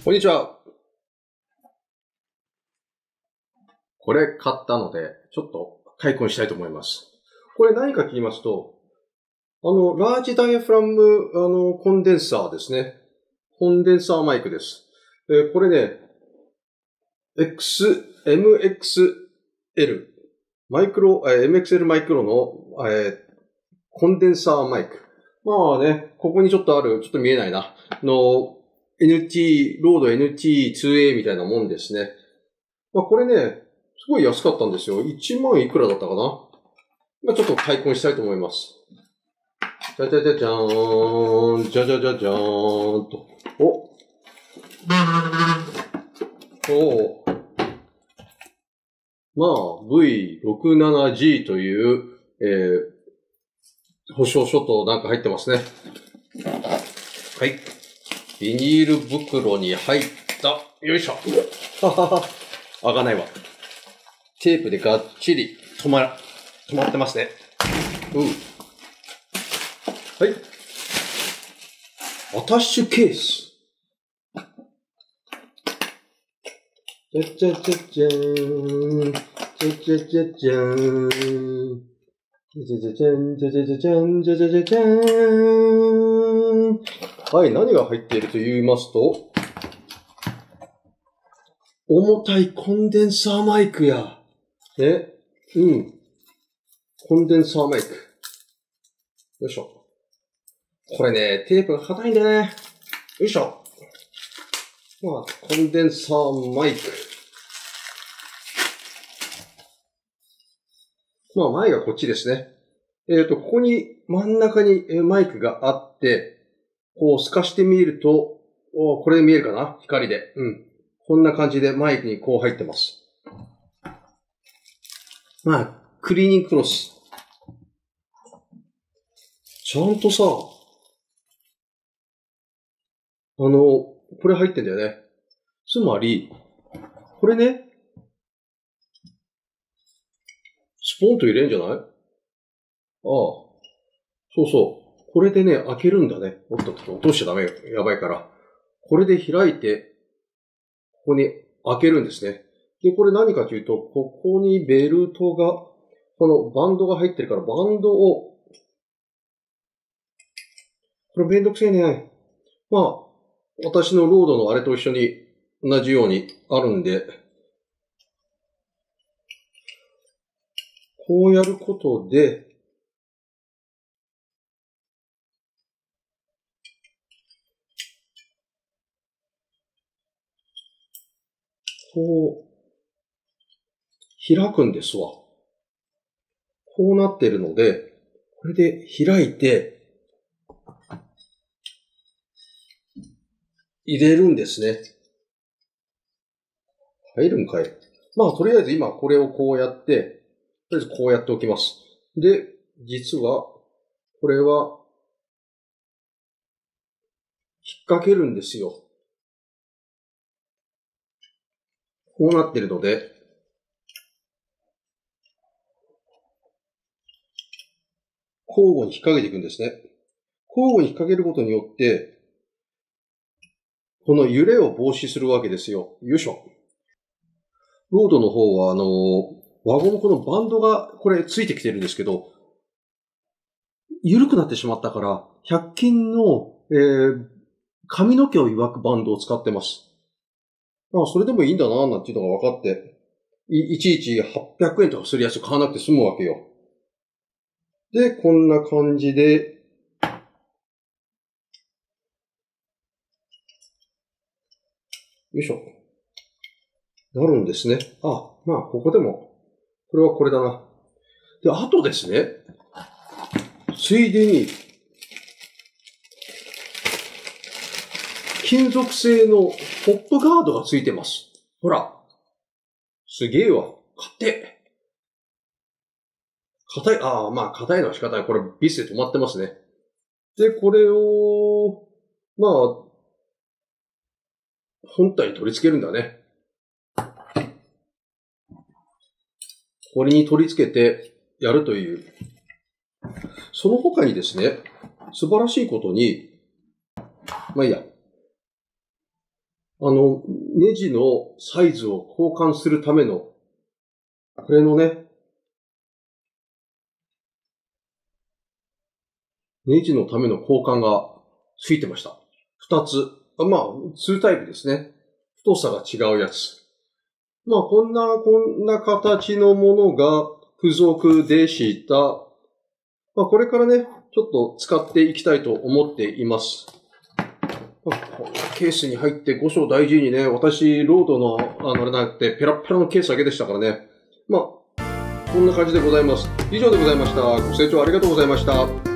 こんにちは。これ買ったので、ちょっと開墾したいと思います。これ何か聞きますと、ラージダイヤフラム、コンデンサーですね。コンデンサーマイクです。これね、MXL MXL マイクロの、コンデンサーマイク。まあね、ここにちょっとある、ちょっと見えないな、ロード NT2A みたいなもんですね。まあこれね、すごい安かったんですよ。1万いくらだったかな。まあちょっと開墾したいと思います。じゃじゃじゃじゃーん。じゃじゃじゃじゃーんと。まあ、V67G という、保証書となんか入ってますね。はい。ビニール袋に入った。よいしょ。開かないわ。テープでがっちり止まってますね。はい。アタッシュケース。じゃじゃじゃじゃーん。じゃじゃじゃじゃーん。じゃじゃじゃん、じゃじゃじゃじゃん、じゃじゃじゃじゃーん。はい、何が入っていると言いますと、重たいコンデンサーマイクや。ね。コンデンサーマイク。よいしょ。これね、テープが硬いんだね。よいしょ。まあ、コンデンサーマイク。まあ、前がこっちですね。ここに真ん中にマイクがあって、こう透かしてみると、これで見えるかな？光で。こんな感じでマイクにこう入ってます。まあ、クリーニングクロス。ちゃんとさ、これ入ってんだよね。つまり、これね、スポンと入れるんじゃない？ああ。そうそう。これでね、開けるんだね。おっとっと、落としちゃダメよ。やばいから。これで開いて、ここに開けるんですね。で、これ何かというと、ここにベルトが、このバンドが入ってるから、バンドを、これめんどくせえね。まあ、私のロードのあれと一緒に同じようにあるんで、こうやることで、こう、開くんですわ。こうなってるので、これで開いて、入れるんですね。入るんかい。まあ、とりあえず今これをこうやって、とりあえずこうやっておきます。で、実は、これは、引っ掛けるんですよ。こうなってるので、交互に引っ掛けていくんですね。交互に引っ掛けることによって、この揺れを防止するわけですよ。よいしょ。ロードの方は、ワゴンこのバンドがこれついてきてるんですけど、緩くなってしまったから、100均の、髪の毛を曰くバンドを使ってます。ああ、それでもいいんだな、なんていうのが分かって、いちいち800円とかするやつ買わなくて済むわけよ。で、こんな感じで、よいしょ。なるんですね。あ、まあ、ここでも、これはこれだな。で、あとですね、ついでに、金属製のポップガードがついてます。ほら。すげえわ。硬い。硬い。ああ、まあ、硬いのは仕方ない。これ、ビスで止まってますね。で、これを、まあ、本体に取り付けるんだね。これに取り付けてやるという。その他にですね、素晴らしいことに、まあいいや。 ネジのサイズを交換するための、これのね、ネジのための交換がついてました。二つ。まあ、2タイプですね。太さが違うやつ。まあ、こんな形のものが付属でした。まあ、これからね、ちょっと使っていきたいと思っています。こんなケースに入ってご所大事にね、私、ロードの、あれなんて、ペラペラのケースだけでしたからね。まあ、こんな感じでございます。以上でございました。ご清聴ありがとうございました。